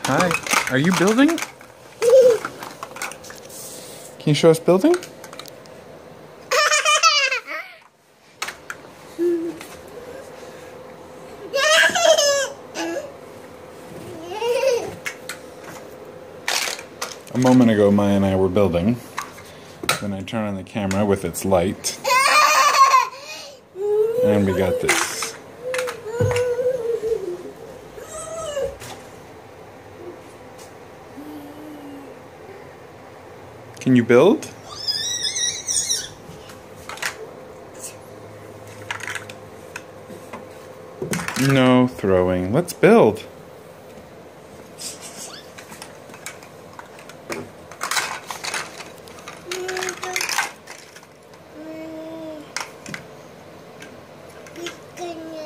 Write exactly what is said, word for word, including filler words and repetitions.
Hi. Are you building? Can you show us building? A moment ago, Maya and I were building. Then I turn on the camera with its light. And we got this. Can you build? No throwing. Let's build. Good.